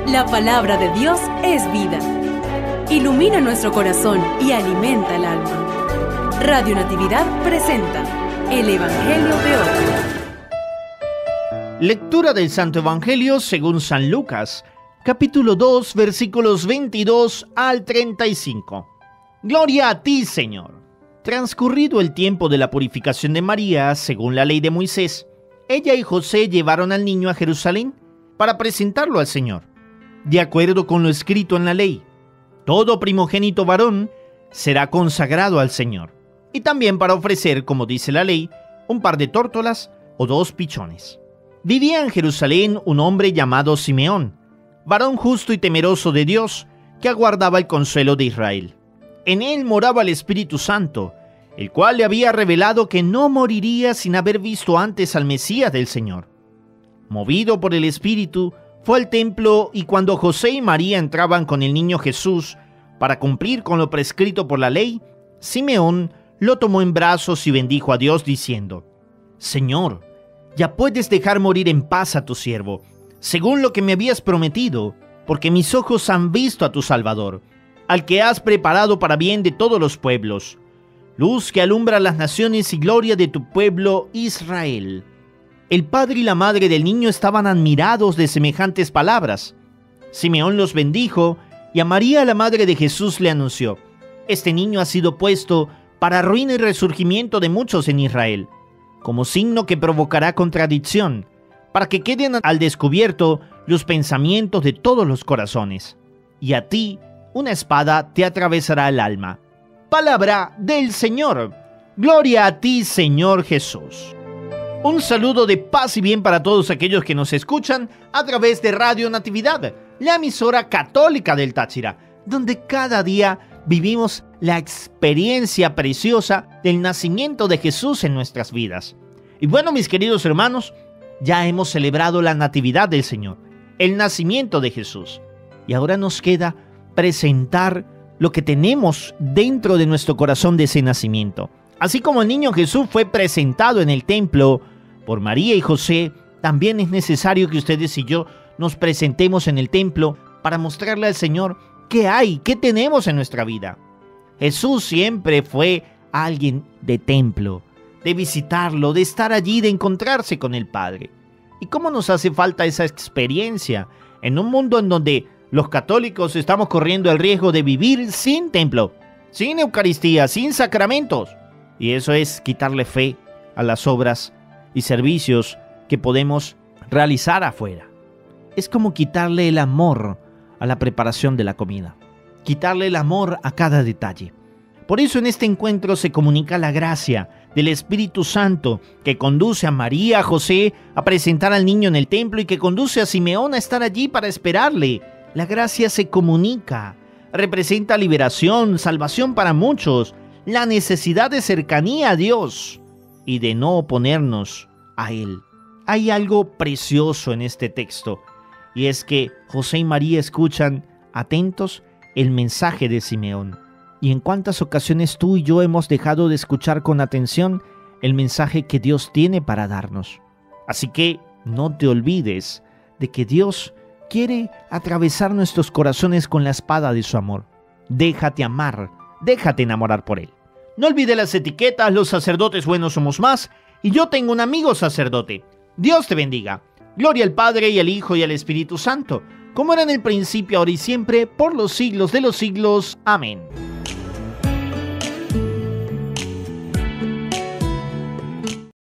La palabra de Dios es vida. Ilumina nuestro corazón y alimenta el alma. Radio Natividad presenta el Evangelio de hoy. Lectura del Santo Evangelio según San Lucas, capítulo 2, versículos 22 al 35. Gloria a ti, Señor. Transcurrido el tiempo de la purificación de María, según la ley de Moisés, ella y José llevaron al niño a Jerusalén para presentarlo al Señor, de acuerdo con lo escrito en la ley. Todo primogénito varón será consagrado al Señor, y también para ofrecer, como dice la ley, un par de tórtolas o 2 pichones. Vivía en Jerusalén un hombre llamado Simeón, varón justo y temeroso de Dios, que aguardaba el consuelo de Israel. En él moraba el Espíritu Santo, el cual le había revelado que no moriría sin haber visto antes al Mesías del Señor. Movido por el Espíritu, fue al templo, y cuando José y María entraban con el niño Jesús para cumplir con lo prescrito por la ley, Simeón lo tomó en brazos y bendijo a Dios diciendo: Señor, ya puedes dejar morir en paz a tu siervo, según lo que me habías prometido, porque mis ojos han visto a tu Salvador, al que has preparado para bien de todos los pueblos, luz que alumbra las naciones y gloria de tu pueblo Israel. El padre y la madre del niño estaban admirados de semejantes palabras. Simeón los bendijo, y a María, la madre de Jesús, le anunció: Este niño ha sido puesto para ruina y resurgimiento de muchos en Israel, como signo que provocará contradicción, para que queden al descubierto los pensamientos de todos los corazones. Y a ti una espada te atravesará el alma. Palabra del Señor. Gloria a ti, Señor Jesús. Un saludo de paz y bien para todos aquellos que nos escuchan a través de Radio Natividad, la emisora católica del Táchira, donde cada día vivimos la experiencia preciosa del nacimiento de Jesús en nuestras vidas. Y bueno, mis queridos hermanos, ya hemos celebrado la Natividad del Señor, el nacimiento de Jesús. Y ahora nos queda presentar lo que tenemos dentro de nuestro corazón de ese nacimiento. Así como el niño Jesús fue presentado en el templo por María y José, también es necesario que ustedes y yo nos presentemos en el templo para mostrarle al Señor qué hay, qué tenemos en nuestra vida. Jesús siempre fue alguien de templo, de visitarlo, de estar allí, de encontrarse con el Padre. ¿Y cómo nos hace falta esa experiencia en un mundo en donde los católicos estamos corriendo el riesgo de vivir sin templo, sin Eucaristía, sin sacramentos? Y eso es quitarle fe a las obras y servicios que podemos realizar afuera. Es como quitarle el amor a la preparación de la comida, quitarle el amor a cada detalle. Por eso en este encuentro se comunica la gracia del Espíritu Santo que conduce a María, a José a presentar al niño en el templo y que conduce a Simeón a estar allí para esperarle. La gracia se comunica, representa liberación, salvación para muchos, la necesidad de cercanía a Dios y de no oponernos a Él. Hay algo precioso en este texto, y es que José y María escuchan atentos el mensaje de Simeón. ¿Y en cuántas ocasiones tú y yo hemos dejado de escuchar con atención el mensaje que Dios tiene para darnos? Así que no te olvides de que Dios quiere atravesar nuestros corazones con la espada de su amor. Déjate amar, déjate enamorar por Él. No olvides las etiquetas, los sacerdotes buenos somos más, y yo tengo un amigo sacerdote. Dios te bendiga. Gloria al Padre, y al Hijo, y al Espíritu Santo, como era en el principio, ahora y siempre, por los siglos de los siglos. Amén.